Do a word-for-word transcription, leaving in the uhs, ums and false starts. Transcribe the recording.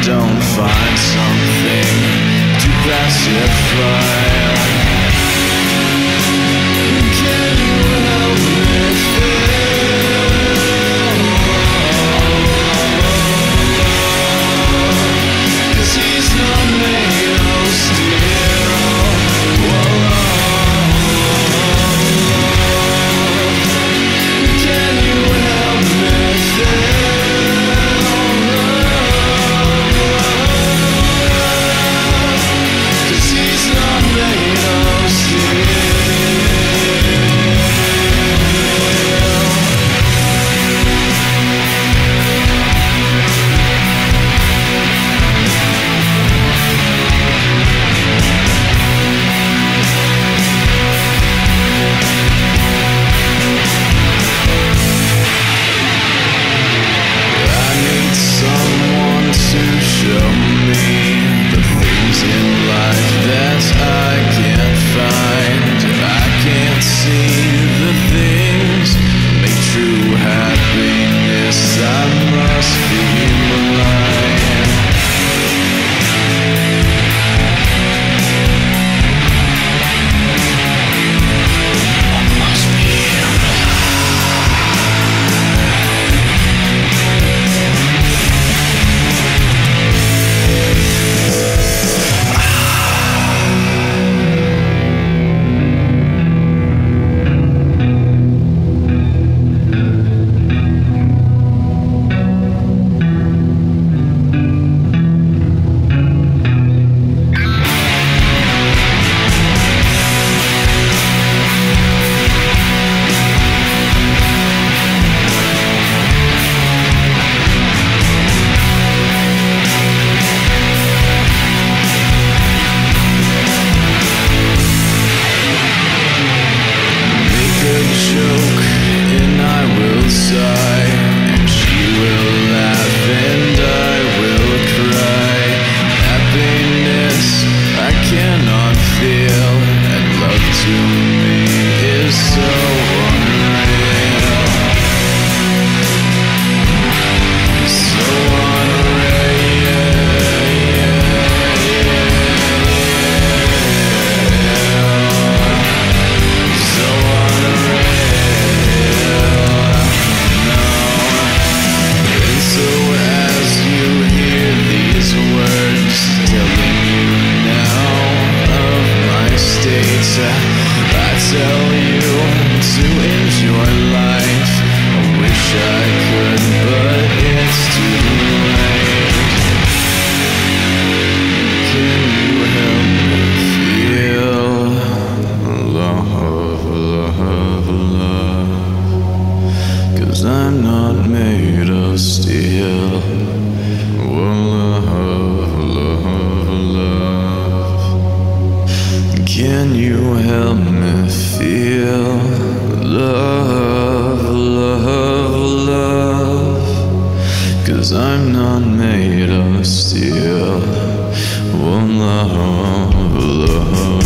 don't find something to pacify. Can you help me feel? 'Cause he's not made of steel. Can you help me feel? 'Cause he's not made of steel. I tell you to enjoy life. I wish I could, but it's too late. Can you help me feel love, love, love? 'Cause I'm not made of steel. Love, love, love. Can you help me feel love, love, love? 'Cause I'm not made of steel. Oh, love, love.